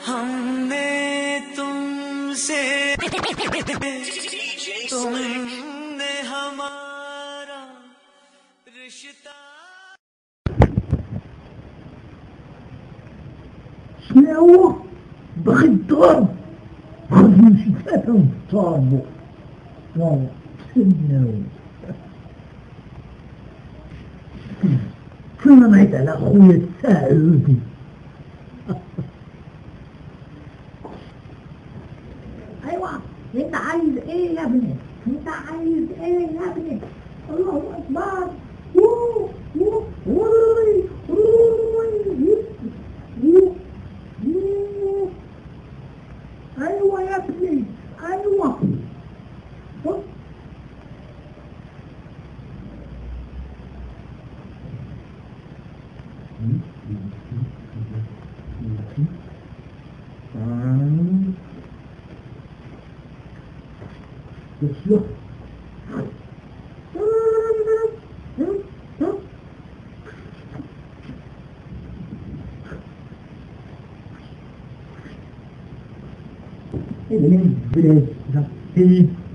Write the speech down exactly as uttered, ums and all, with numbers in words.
हमने तुमसे तुमने हमारा रिश्ता شنو باغي الضرب خذ نمشي ثلاثة ونضربو والله شنو كنا نعيط على خويا السعودي ايوا انت عايز ايه يا ابني انت عايز ايه يا ابني الله اكبر ووو ووو ووي ووي ايوه يا ابني ايوه يسلك ابن البلاد